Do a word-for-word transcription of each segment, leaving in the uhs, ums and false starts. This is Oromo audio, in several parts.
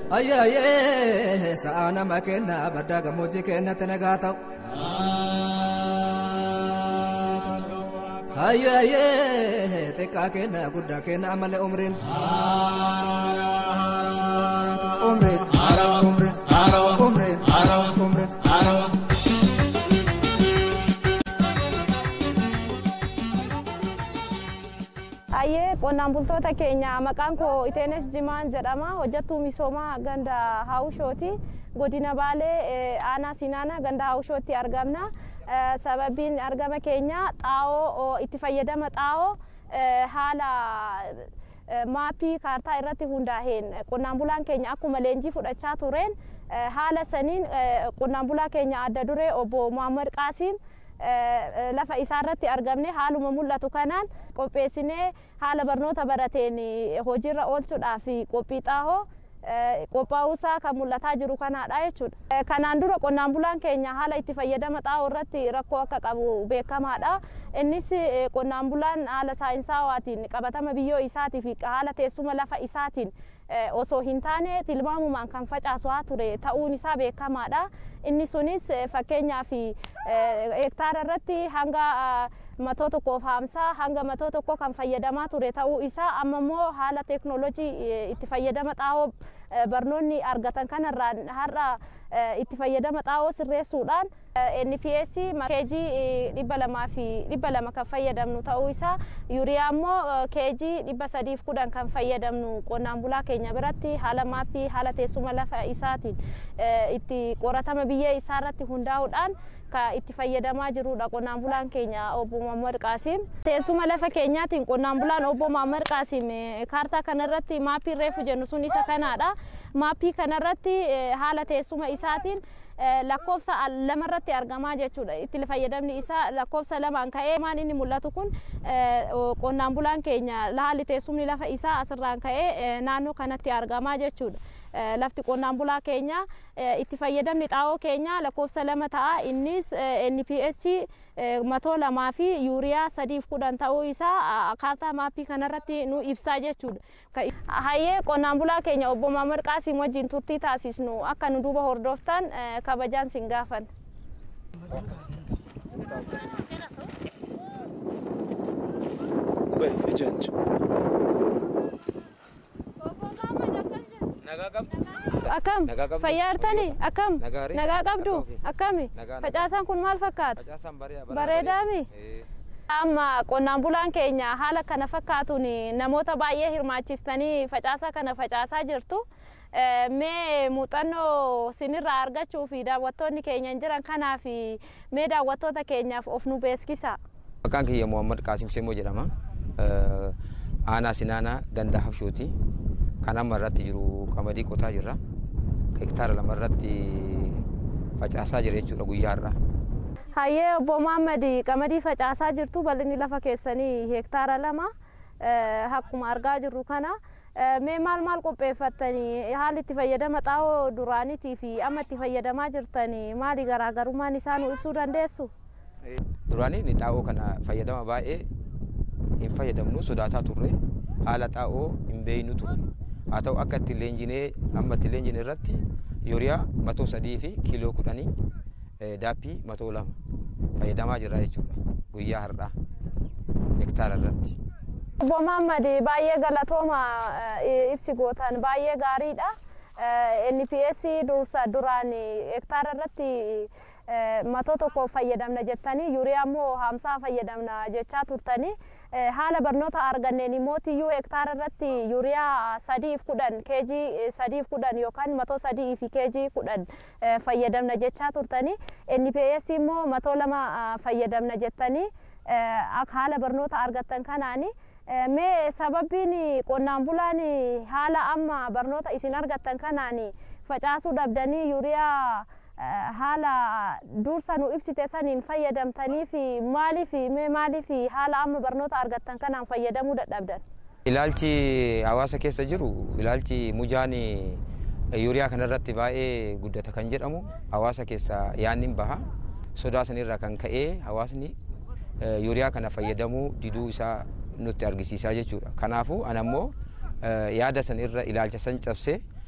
ay ay saana makena badaga moji kenna tenagato ay ay teka kenna gudda kenna amale umrin umrin umrin umrin umrin Aye qonnaan bultoota keenya maqaan koo Iteenes Jimaan jedhama hojjettuu misoomaa ganda Hawushooti godina Baalee aanaa Sinaana ganda Hawushootti argamna sababiin argama keenya xaa'oo itti fayyadama xaa'oo haala maappii kaartaa irratti hundaa'een qonnaan bulaan keenya akkuma leenjii fudhachaa tureen haala saniin qonnaan bulaa keenya adda duree obbo Muhammad Qaasiim lafa isaarratti argamne haaluma mul'atu kanaan qopheessinee haala barnoota barateen hojiirra oolchuudhaaf qophii xaa'oo qophaa'uusaa kan mul'ataa jiru kanaadha jechuudha. Kanaan dura qonnaan bulaan keenya haala itti fayyadama xaa'oo irratti rakkoo akka qabu beekamaadha. Innis qonnaan bulaan haala saayinsaawaatiin qabatama biyyoo isaatii fi haala teessuma lafa isaatiin osoo hin taane tilmaamumaan kan facaasu haa ture ta'uun isaa beekamaadha. Inni sunis fakkeenyaaf hektaara irratti hanga matoo tokkoof hamsaa hanga matoo tokko kan fayyadamaa ture ta'uu isaa amma immoo haala teeknooloojii itti fayyadama xaa'oo barnoonni argatan kanarraan har'a itti fayyadama xaa'oo sirreessuudhaan N P S keejii dhibba lamaa fi dhibba lama kan fayyadamnu ta'uu isaa yuuriyaa immoo keejii dhibba sadiif kudhan kan fayyadamnu qonnaan bulaa keenya biratti haala maappii haala teessuma lafa isaatiin itti qoratama biyyee isaarratti hundaa'uudhaan ka itti fayyadamaa jirudha qonnaan bulaan keenya obbo Muhammad Qaasiim. Teessuma lafa keenyaatiin qonnaan bulaan obbo Muhammad Qaasiim kaartaa kanarratti maappii reefu jennu sun isa kanaadha. Maappii kanarratti haala teessuma isaatiin lakkoofsa lamarratti argamaa jechuudha. Itti fayyadamni isaa lakkoofsa lamaan ka'ee maan inni mul'atu kun qonnaan bulaan keenya haalli teessumni lafa isaa asirraan ka'ee naannoo kanatti argamaa jechuudha. Lafti qonnaan bulaa keenya itti fayyadamni xaa'oo keenya lakkoofsa lama ta'a. Innis N P S matoo lamaa fi yuuriyaa sadiif kudhan ta'uu isaa kaartaa maappii kanarratti nu ibsaa jechuudha. Hayyee qonnaan bulaa keenya obbo Muhammad Qaasiim wajjin turtii taasisnu akka nu duuba hordoftan kabajaan sin gaafan. Akam fayyaa jirtanii akkam nagaa qabdu akkami facaasaan kun maal fakkaata bareedaami. Amma qonnaan bulaan keenya haala kana fakkaatuun namoota baay'ee hirmaachistanii facaasaa kana facaasaa jirtu. Mee muuxannoo sinirraa argachuu fi daawwattoonni keenya jiran kanaaf mee daawwattoota keenyaaf of nu beeksisa. Maqaan kiyya Muhammad Qaasiim Semoo jedhama. Aanaa Sinaanaa ganda Hawushooti. Kan amma irratti jiru qamadii qotaa jirra. Hektaara lama irratti facaasaa jira jechuudha guyyaa irraa. Hayyee obbo Muhammad qamadii facaasaa jirtu bal'inni lafa keessanii hektaara lama akkuma argaa jirru kana. Mee maal maal qopheeffattanii haalli itti fayyadama xaa'oo duraaniitii fi amma itti fayyadamaa jirtanii maali garaagarummaan isaa nu ibsuu dandeessu? Duraanii ni xaa'oo kana fayyadama baay'ee hin fayyadamnu sodaataa turre haala xaa'oo hin beeynu turre. Haa ta'u akka itti leenjinee amma itti leenjine irratti yuuriyaa matoo sadii fi kiiloo kudhanii daappii matoo lama fayyadamaa jirra jechuudha guyyaa har'aa hektaara irratti. Obbo Muhammad baay'ee galatooma ibsi gootan baay'ee gaariidha. N P S dursa duraan hektaara irratti matoo tokko fayyadamna jettanii yuuriyaa immoo hamsaa fayyadamna jechaa turtanii haala barnoota arganneen immoo tiyyuu hektaara irratti yuuriyaa sadiif kudhan keejii sadiif kudhan yookaan matoo sadii fi keejii kudhan fayyadamna jechaa turtanii N P S immoo matoo lama fayyadamna jettanii haala barnoota argattan kanaani. Mee sababiin qonnaan bulaan haala amma barnoota isin argattan kanaani facaasuu dhabdanii yuuriyaa haala dursa nu ibsite saniin fayyadamtanii fi maaliif mee maaliif haala amma barnoota argattan kanaan fayyadamuu dadhabdan? Ilaalchi hawaasa keessa jiru ilaalchi mujaan yuuriyaa kanarratti baay'ee guddata kan jedhamu hawaasa keessa yaanni baha sodaa sanirraa kan ka'ee hawaasni yuuriyaa kana fayyadamuu diduu isaa nutti argisiisaa jechuudha. Kanaafuu ana immoo yaada san irra ilaalcha san cabsee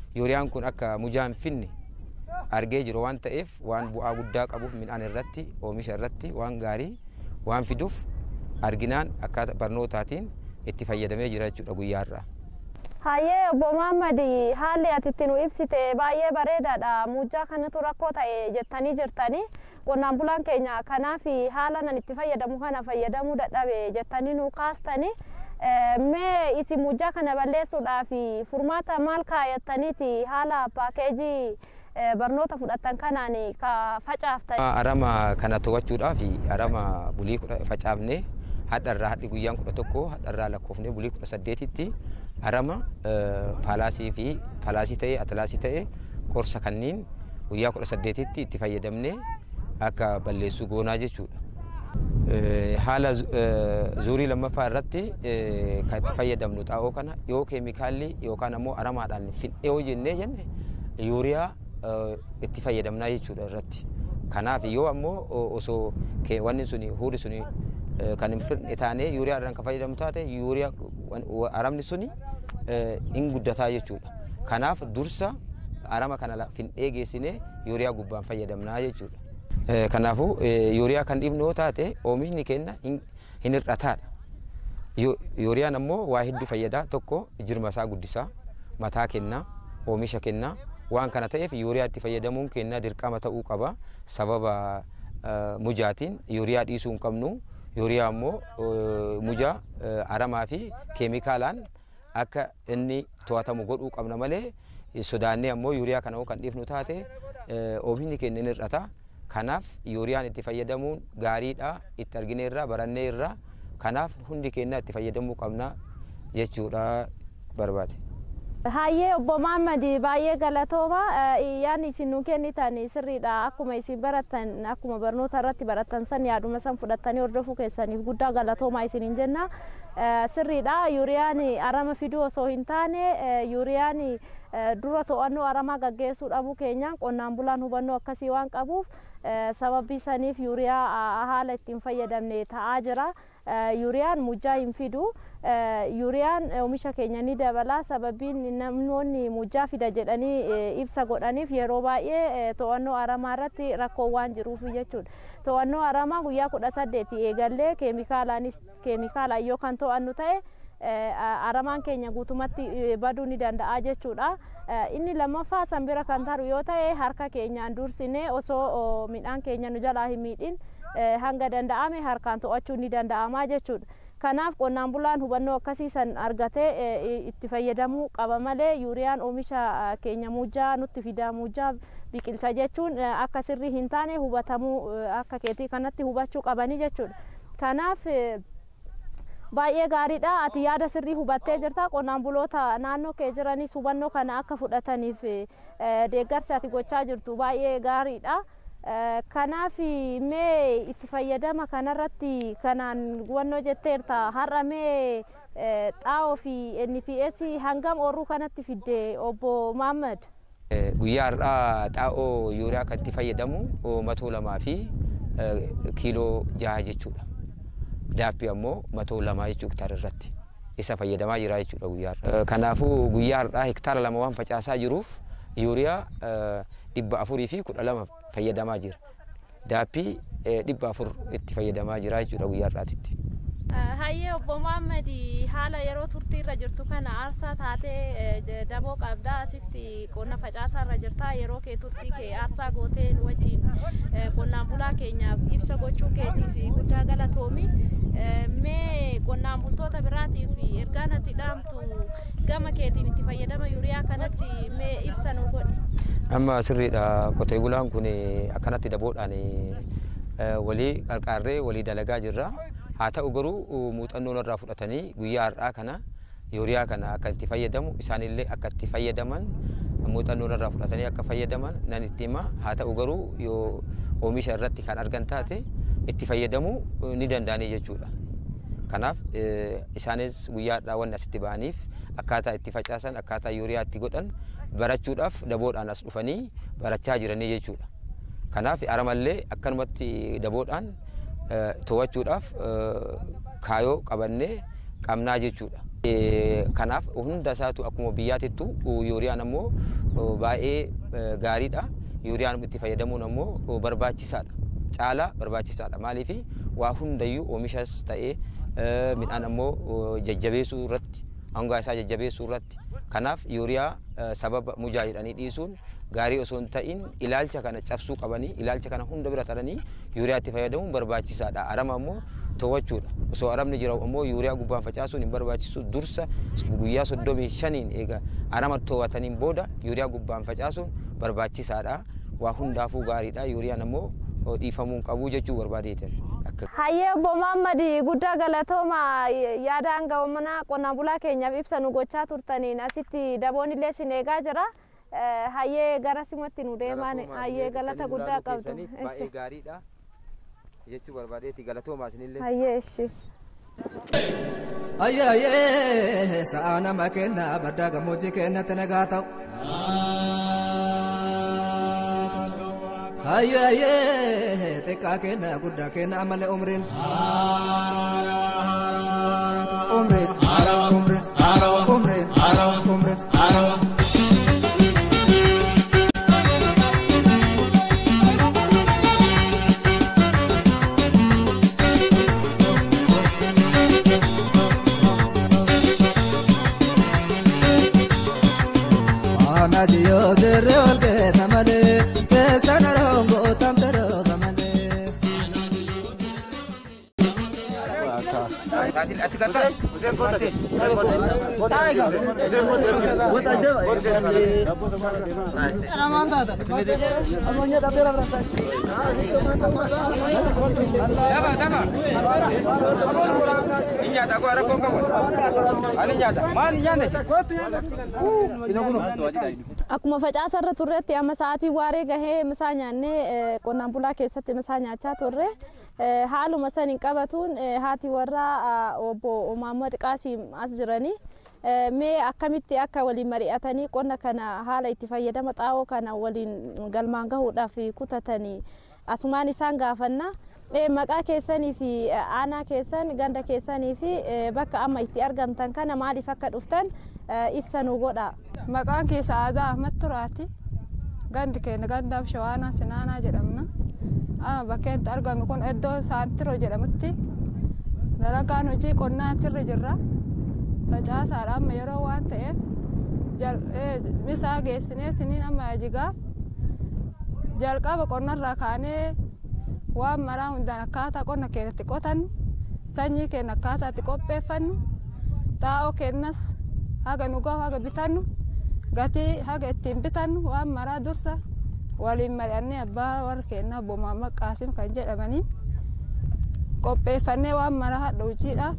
yuuriyaan kun akka mujaan finne argee jiru waan ta'eef waan bu'aa guddaa qabuuf midhaan irratti oomisha irratti waan gaarii waan fiduuf arginaan akkaataa barnootaatiin itti fayyadamee jira jechuudha guyyaa irraa. Hayyee obbo Muhammad haalli ati itti nu ibsite baay'ee bareedaadha. Mujjaa kanatu rakkoo ta'e jettanii jirtanii qonnaan bulaan keenya kanaaf haala nan itti fayyadamu kana fayyadamuu dadhabe jettanii nu kaastanii mee isin mujjaa kana balleessuudhaaf furmaata maal kaayattaniiti haala paakeejii barnoota fudhatan kanaan ka facaaftan? Arama kana to'achuudhaaf arama bulii facaafne hadharraa hadhi guyyaan kudha tokko hadharraa lakkoofne bulii kudha saddeetitti arama faalaasii fi faalaasii ta'e atlaasii ta'e qorsa kanniin guyyaa kudha saddeetitti itti fayyadamne akka balleessuu goonaa jechuudha. Haala zuurii lammaffaa irratti kan itti fayyadamnu xaa'oo kana yoo keemikaalli yookaan ammoo aramaadhaan fidhee yoo jennee jenne yuuriyaa itti fayyadamnaa jechuudha irratti. Kanaaf yoo ammoo osoo wanni suni huurri suni kan hin fidne taane yuuriyaa irraan kan fayyadamu taate yuuriyaa aramni suni hin guddataa jechuudha. Kanaaf dursa arama kana fidhee geessine yuuriyaa gubbaan fayyadamnaa jechuudha. Kanaafuu yuuriyaa kan dhibnu yoo taate oomishni keenya hin hir'ataadha. Yuuriyaan ammoo waa hedduu fayyadaa. Tokko jirma isaa guddisaa, mataa kennaa, oomisha kennaa. Waan kana ta'eef yuuriyaa itti fayyadamuun keenya dirqama ta'uu qaba. Sababa mujaatiin yuuriyaa dhiisuu hin qabnu. Yuuriyaa ammoo mujaa aramaa fi keemikaalaan akka inni to'atamu godhuu qabna malee sodaannee ammoo yuuriyaa kana kan dhiifnu taate oomishni keenya hin hir'ata. Kanaaf yuuriyaan itti fayyadamuun gaariidha. Itti argine irraa barannee irraa kanaaf hundi keenya itti fayyadamuu qabna jechuudha barbaade. Hayyee obbo Muhammad baay'ee galatooma. Yaan isin nu kennitan sirriidha. Akkuma isin baratan akkuma barnoota irratti baratan san yaaduma san fudhattanii hordofuu keessaniif guddaa galatooma isiniin jenna. Sirriidha. Yuuriyaan arama fiduu osoo hin taane yuuriyaan dura to'annoo aramaa gaggeessuu dhabuu keenyaan qonnaan bulaan hubannoo akkasii waan qabuuf sababii saniif yuuriyaa haala ittiin fayyadamne ta'aa jira. Yuuriyaan mujjaa hin fidu. Yuuriyaan oomisha keenya ni dabala. Sababiin namoonni mujjaa fida jedhanii ibsa godhaniif yeroo baay'ee to'annoo aramaa irratti rakkoo waan jiruuf jechuudha. To'annoo aramaa guyyaa kudha saddeeti eegallee keemikaalaanis keemikaalaan yoo kan to'annu ta'e aramaan keenya guutumatti baduu ni danda'a jechuudha. Inni lammaffaa sanbira kan taru yoo ta'e harka keenyaan dursine osoo midhaan keenya nu jalaa hin miidhin hanga danda'ame harkaan to'achuu ni danda'ama jechuudha. Kanaaf qonnaan bulaan hubannoo akkasii san argatee itti fayyadamuu qaba malee yuuriyaan oomisha keenya mujjaa nutti fida mujjaa biqilcha jechuun akka sirrii hin taane hubatamuu akka keetii kanatti hubachuu qabanii jechuudha. Kanaaf baay'ee gaariidha. Ati yaada sirrii hubattee jirta. Qonnaan buloota naannoo kee jiranis hubannoo kana akka fudhataniif deeggarsa ati gochaa jirtu baay'ee gaariidha. Kanaaf mee itti fayyadama kanarratti kanaan hubannoo jetteerta. Har'a mee xaa'oo fi N P S hangam oorruu kanatti fidde obbo Muhammad? Guyyaa har'aa xaa'oo yuuriyaa kan itti fayyadamu matoo lamaa fi kiiloo jaha jechuudha. Daabbii ammoo matoo lamaa jechuudha hektaara irratti isa fayyadamaa jira jechuudha guyyaa har'aa. Kanaafuu guyyaa har'aa hektaara lama waan facaasaa jiruuf yuuriyaa dhibba afurii fi kudha lama fayyadamaa jira. Daabbii dhibba afur itti fayyadamaa jira jechuudha guyyaa har'aatitti. Hayyee obbo Muhammad haala yeroo turtii irra jirtu kana aarsaa taatee daboo qabdaa asitti qonna facaasaa irra jirta. Yeroo kee turtii kee aarsaa gootee nu wajjin qonnaan bulaa keenyaaf ibsa gochuu keetiif guddaa galatoomi. Mee qonnaan bultoota biraatiif ergaan ati dhaamtu gama keetiin itti fayyadama yuuriyaa kanatti mee ibsa nu godhi. Amma sirriidha. Qotee bulaan kun akkanatti daboodhaan walii qarqaarree walii dalagaa jirra. Haa ta'u garuu muuxannoo irraa fudhatanii guyyaa har'aa kana yuuriyaa kana akka itti fayyadamu isaanillee akka itti fayyadaman muuxannoo irraa fudhatanii akka fayyadaman nan itti hima. Haa ta'u garuu yoo oomisha irratti kan argan taate itti fayyadamuu ni danda'anii jechuudha. Kanaaf isaanis guyyaa har'aa waan asitti ba'aniif akkaataa itti facaasan akkaataa yuuriyaa itti godhan barachuudhaaf daboodhaan as dhufanii barachaa jiranii jechuudha. Kanaaf aramallee akkanumatti daboodhaan to'achuudhaaf kaayoo qabannee qabnaa jechuudha. Kanaaf hunda isaatu akkuma biyyaatittu yuuriyaan ammoo baay'ee gaariidha. Yuuriyaan itti fayyadamuun ammoo barbaachisaadha. Caalaa barbaachisaadha. Maaliif waa hundayyuu oomishas ta'ee midhaan ammoo jajjabeessuu irratti hangaa isaa jajjabeessuu irratti kanaaf yuuriyaa sababa mujaa jedhanii dhiisuun gaarii osoo hin ta'in ilaalcha kana cabsuu qabanii ilaalcha kana hunda bira taranii yuuriyaa itti fayyadamuun barbaachisaadha. Arama ammoo to'achuudha. Osoo aramni jira ammoo yuuriyaa gubbaan facaasuun hin barbaachisu. Dursa guyyaa soddomii shaniin eega arama to'ataniin booda yuuriyaa gubbaan facaasuun barbaachisaadha. Waa hundaafuu gaariidha. Yuuriyaan ammoo dhiifamuun qabuu jechuu barbaadeetan. Hayyee obbo Muhammad guddaa galatooma yaada hanga'oomana qonnaan bulaa keenyaaf ibsa nu gochaa turtaniin asitti daboon illee sin eegaa jira. Hayyee gara simatti nu deemaan hayyee galata guddaa qabdu. Baay'ee gaariidha jechuu barbaadeeti galatooma isinillee. Hayyee ishi. Hayyee hayyee sa'a nama kenna baddaa gammoojjii kennatti nagaa ta'u. Hayyee hayyee xiqqaa kenna guddaa kenna ammallee umriin. Umriin haarawa umriin haarawa umriin haarawa umriin haarawa. Najiyo dere olge namale tesana rongo tamtero gamale. Katil atikata usen kote usen kote usen kote ramanda ta amonya dabera berata daba daba inya ta ko ara ko ko ani nya ta man nya ne kote inaguno Akkuma facaasa irra turreetti amma sa'aatii waaree gahee misaa nyaannee qonnaan bulaa keessatti misaa nyaachaa turre haaluma san hin qabatuun haati warraa obbo Muhammad Qaasim as jiranii mee akkamitti akka waliin mari'atanii qonna kana haala itti fayyadama xaa'oo kana waliin galmaan gahuudhaaf kutatanii asumaan isaan gaafanna. Maqaa keessanii fi aanaa keessan ganda keessanii fi bakka amma itti argamtan kana maaliif akka dhuftan ibsa nu godha. Maqaan keessa aadaa Ahmad Turaati. Gandi keenya ganda Shawaanaa Sinaanaa jedhamna. Amma bakka itti argamu kun iddoo Saantiroo jedhamutti dalagaan hojii qonnaatirra jirra. Facaasaadha amma yeroo waan ta'eef misaa geessineetiniin amma jigaaf jalqaba qonnarraa kaanee waan maraa hundaan akkaataa qonna keenyatti qotannu sanyii keenya akkaataa itti qopheeffannu xaa'oo keenyas haga nu gahu haga bitannu gatii haga ittiin bitannu waan maraa dursa waliin mari'annee abbaa warra keenyaa obbo Muhammad Qaasim kan jedhamanii qopheeffannee waan maraa hadha hojiidhaaf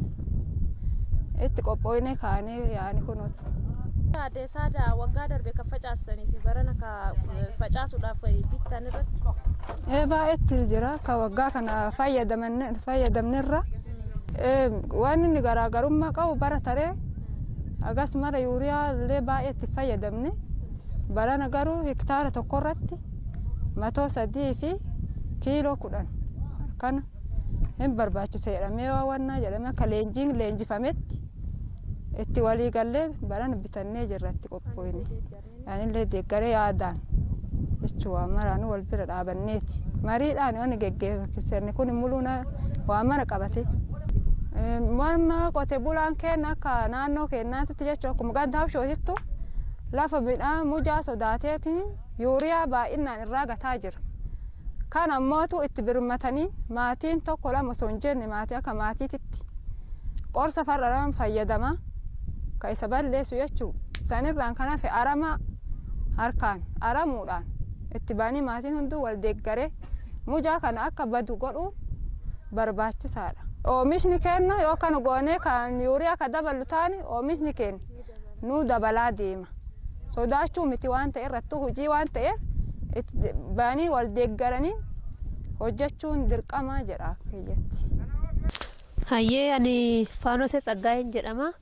itti qophooyne kaanee yaani kunuuti. Adeessaadha waggaa darbe kan facaastanii fi barana ka facaasuudhaaf bittan irratti. Ee baay'eetti jira ka waggaa kana fayyadamnerra waan inni garaagarummaa qabu bara taree agas mara yuuriyaa illee baay'eetti fayyadamne barana garuu hektaara tokko irratti matoo sadii fi kiiloo kudhan kana hin barbaachisa jedhamee waan jedhame akka leenjiin leenjifametti itti walii gallee barana bitannee jirratti qophooyne yaanillee deeggaree yaadaan jechuudha maraan wal bira dhaabanneeti mariidhaan waan geggeeffamne kun muluuna waan mara qabate morma qote bulaan keenya akka naannoo keenyaatti jechuudha akkuma ganda Habshootittu lafa midhaan mujaa sodaateetiin yuuriyaa baay'inaan irraa gataa jira. Kan ammootu itti birmatanii maatiin tokko lama osoo hin jenne maatii akka maatiititti qorsa far'aan fayyadama ka isa balleessu jechuudha. Sanirraan kan hafe arama harkaan aramuudhaan itti baanii maatiin hunduu wal deeggaree mujaa kana akka badu godhuun barbaachisaadha. Oomishni keenya yookaan goonee kan yuuriyaa akka dabalu taane oomishni keenya nu dabalaa deema. Sodaachuu miti waan ta'e irratti hojii waan ta'eef itti baanii wal deeggaranii hojjechuun dirqamaa jedha kiyyatti. Hayyee ani Faanosee Tsaggaayeen jedhama.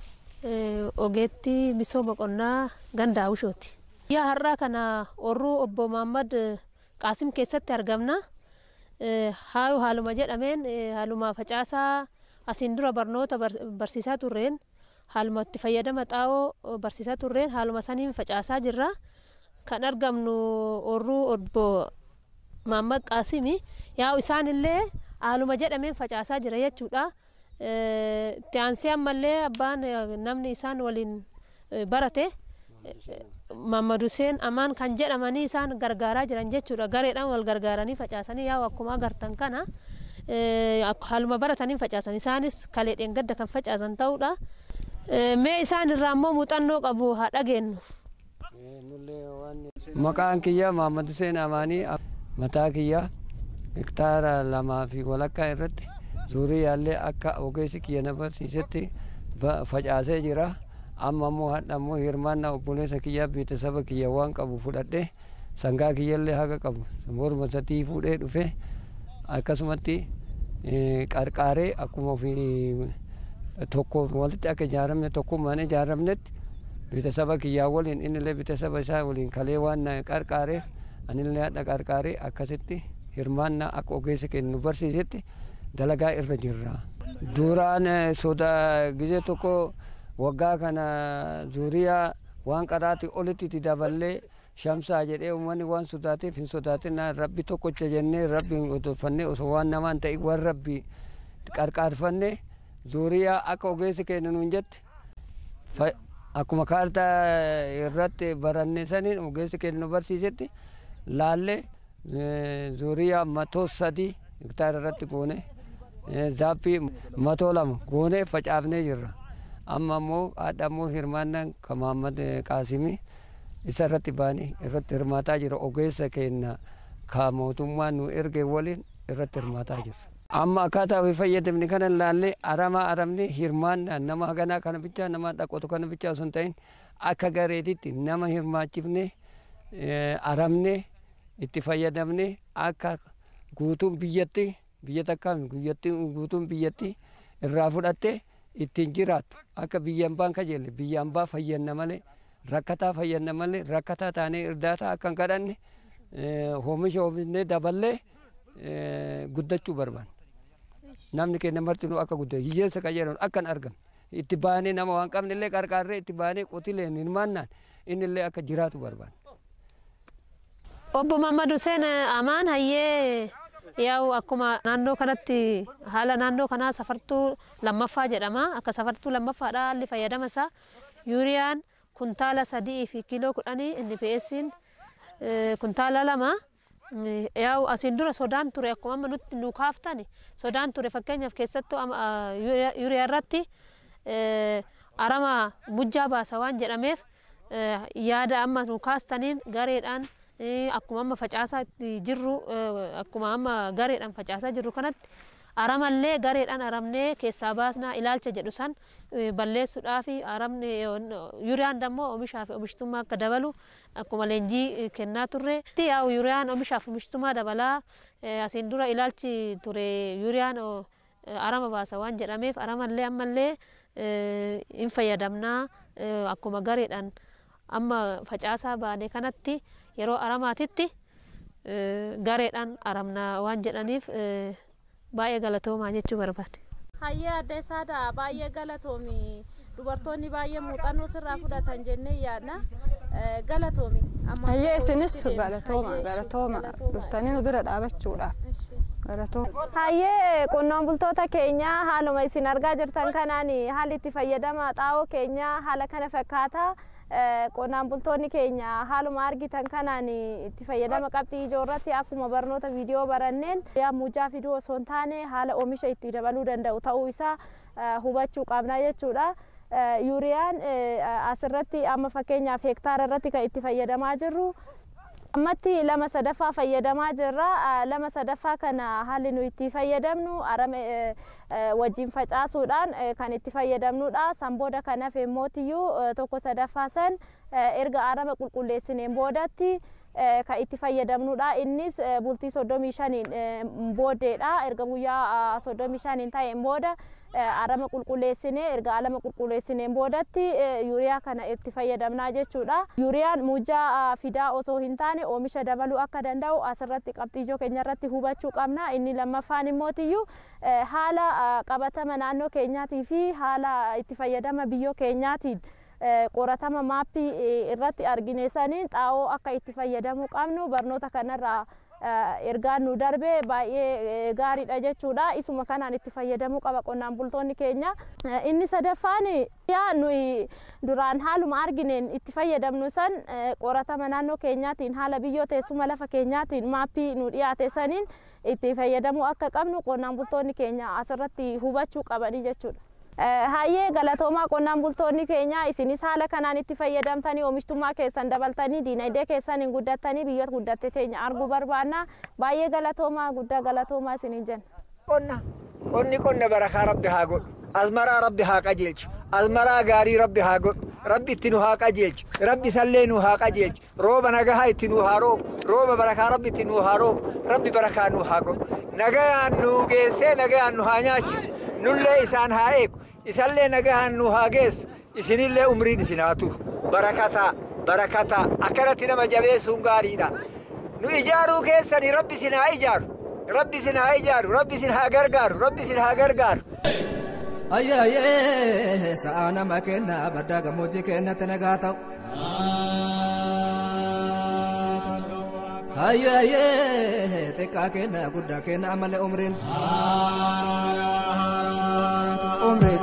Ogeetti misooma qonnaa ganda Habshooti. Yaa har'aa kana orruu obbo Muhammad Qaasim keessatti argamna. Haayu haaluma jedhameen haaluma facaasaa asiin dura barnoota barsiisaa turreen haaluma itti fayyadama xaa'oo barsiisaa turreen haaluma saniin facaasaa jirra. Kan argamnu orruu obbo Mahammad Qaasimi yaa isaan illee haaluma jedhameen facaasaa jira jechuudha. Itti aansee ammallee abbaan namni isaan waliin barate Mahammad Hussein Amaan kan jedhamanii isaan gargaaraa jiran jechuudha. Gareedhaan wal gargaaranii facaasanii yaa akkuma agartan kana haaluma baratanii facaasan isaanis kaleedhaan gadda kan facaasan ta'uudha. Mee isaan irraa immoo muuxannoo qabu haa dhageenyu. Maqaan kiyya Mahammad Hussein Amaanii mataa kiyya hektaara lamaa fi walakkaa irratti zuurii yaallee akka ogeessi kiyya na barsiisetti facaasee jira. Amma immoo hadha immoo hirmaannaa obboleessa kiyyaa beeksisaba kiyya waan qabu fudhadhee sangaa kiyyallee haga qabu morma sadii fuudhee dhufe akkasumatti qarqaaree akkuma ofii tokko walitti akka ijaaramne tokkummaan ijaaramnetti beeksisaba kiyyaa waliin innillee beeksisaba isaa waliin kalee waan qarqaareef anillee hadha qarqaaree akkasitti hirmaannaa akka ogeessi kennu barsiisetti dalagaa irra jirra. Duraan sodaa gizee tokko waggaa kana zuuriyaa waan qaraati olitti daballee shamsaa jedhee uummanni waan sodaateef hin sodaatinaa rabbi tokkocha jennee rabbiin odeeffannee osoo waan namaan ta'e waan rabbi qarqaarfannee zuuriyaa akka ogeessi kennu nuun jette akkuma kaartaa irratti barannee saniin ogeessi kennu barsiisetti laallee zuuriyaa matoo sadii hektaara irratti goone zaappii matoo lama goone facaafnee jirra. Amma immoo haadha immoo hirmaannaan kan Mahammad Qaasimi isa irratti baanii irratti hirmaataa jira ogeessa kenna ka mootummaan nu erge waliin irratti hirmaataa jira. Amma akkaataa ofii fayyadamne kana laallee aramaa aramne hirmaannaan nama haganaa kana bichaa nama dhaqotu kana bichaa osoo hin ta'in akka gareetitti nama hirmaachifne aramne itti fayyadamne akka guutuun biyyatti biyya takkaan guutuun biyyatti irraa fudhatte ittiin jiraattu akka biyya hambaan kajeelle biyya hambaa fayyanna malee rakkataa fayyanna malee rakkataa taanee irdaataa akka hin kadhanne oomisha oomishne daballee guddachuu barbaanna. Namni keenya martinuu akka guddatu hiyyeessa qajeeluun akka hin argamne itti baanee nama waan qabne illee qarqaarree itti baanee qotileen hirmaannaan inni illee akka jiraatu barbaanna. Obbo Mahammad Hussein Amaan hayyee yaa'u akkuma naannoo kanatti haala naannoo kanaa safartuu lammaffaa jedhama. Akka safartuu lammaffaadha haalli fayyadama isaa yuuriyaan kuntaala sadii fi kiiloo kudhanii inni pe'eessiin kuntaala lama yaa'u asiin dura sodaan ture akkuma amma nutti nu kaaftani sodaan ture fakkeenyaaf keessattuu yuuriyaa irratti arama mujjaa baasa waan jedhameef yaada amma nu kaastaniin gareedhaan akkuma amma facaasaa jirru akkuma amma gareedhaan facaasaa jirru kanatti aramallee gareedhaan aramnee keessaa baasnaa ilaalcha jedhu san balleessuudhaa fi aramne yuuriyaan dammoo oomishaa fi oomishtummaa akka dabalu akkuma leenjii kennaa turre. Yaa'u yuuriyaan oomishaa fi oomishtummaa dabalaa asiin dura ilaalchi ture yuuriyaan arama baasa waan jedhameef aramallee ammallee hin fayyadamnaa akkuma gareedhaan amma facaasaa baane kanatti yeroo aramaatitti gareedhaan aramna waan jedhaniif baay'ee galatoomaa jechuu barbaade. Hayyee adda isaadha baay'ee galatoomi dubartoonni baay'ee muuxannoo sirraa fudhatan jennee yaadna galatoomi. Hayyee isinis galatooma galatooma dhuftanii nu bira dhaabachuudhaaf. Hayyee qonnaan bultoota keenya haaluma isin argaa jirtan kanaan haalli itti fayyadama xaa'oo keenya haala kana fakkaata. Qonnaan bultoonni keenya haaluma argitan kanaan itti fayyadama qabxii ijoo irratti akkuma barnoota viidiyoo baranneen mujjaa fiduu osoo hin taane haala oomisha itti dabaluu danda'u ta'uu isaa hubachuu qabna jechuudha. Yuuriyaan asirratti amma fakkeenyaaf hektaara irratti kan itti fayyadamaa jirru ammatti lama sadaffaa fayyadamaa jirra. Lama sadaffaa kana haalli nu itti fayyadamnu arama wajjin facaasuudhaan kan itti fayyadamnudha. San booda kanaaf immoo tokko sadaffaa san erga arama qulqulleessineen boodatti kan itti fayyadamnudha. Innis bultii soddomii shaniin booddeedha. Erga guyyaa soddomii shaniin ta'een booda arama qulqulleessinee erga alama qulqulleessineen boodatti yuuriyaa kana itti fayyadamnaa jechuudha. Yuuriyaan muujjaa fidaa osoo hin taane oomisha dabaluu akka danda'u asirratti qabxii ijoo keenya irratti hubachuu qabna. Inni lammaffaan immootiyyuu haala qabatama naannoo keenyaatii fi haala itti fayyadama biyyoo keenyaatiin qoratama maappii irratti argine saniin xaa'oo akka itti fayyadamuu qabnu barnoota kanarraa ergaan nu darbe baay'ee gaariidha jechuudha. Isuma kanaan itti fayyadamuu qaba qonnaan bultoonni keenya. Inni sadaffaan yaa nuyi duraan haaluma argineen itti fayyadamnu san qoratama naannoo keenyaatiin haala biyyoo teessuma lafa keenyaatiin maappii nu dhiyaate saniin itti fayyadamuu akka qabnu qonnaan bultoonni keenya asirratti hubachuu qabanii jechuudha. Hayyee galatoomaa qonnaan bultoonni keenya isinis haala kanaan itti fayyadamtanii oomishtummaa keessan dabaltanii diinagdee keessaniin guddattanii biyyoota guddatte teenya arguu barbaanna. Baay'ee galatoomaa guddaa galatoomaa isiniin jenna. Qonna qonni qonna barakaa rabbi haa godhu. Azmaraa rabbi haa qajeelchu. Azmaraa gaarii rabbi haa godhu. Rabbi itti nu haa qajeelchu. Rabbi sallee nu haa qajeelchu. Rooba nagahaa itti nu haa roobu. Rooba barakaa rabbi itti nu haa roobu. Rabbi barakaa nu haa godhu. Nagayaan nu geessee nagayaan nu haa nyaachisu. Nullee isaan haa eegu. Isallee nagahaan nu haa geessu. Isinillee umriin isin haa turu. Barakataa barakataa akkanatti nama jabeessuun gaariidha. Nu ijaaruu keessanii rabbi isin haa ijaaru. Rabbi isin haa ijaaru. Rabbi isin haa gargaaru. Rabbi isin haa gargaaru. Ayyaayee sa'a nama kenna baddaa gammoojjii kennatti nagaa ta'u. Ayyaayee xiqqaa kenna guddaa kenna ammallee umriin. Umriin.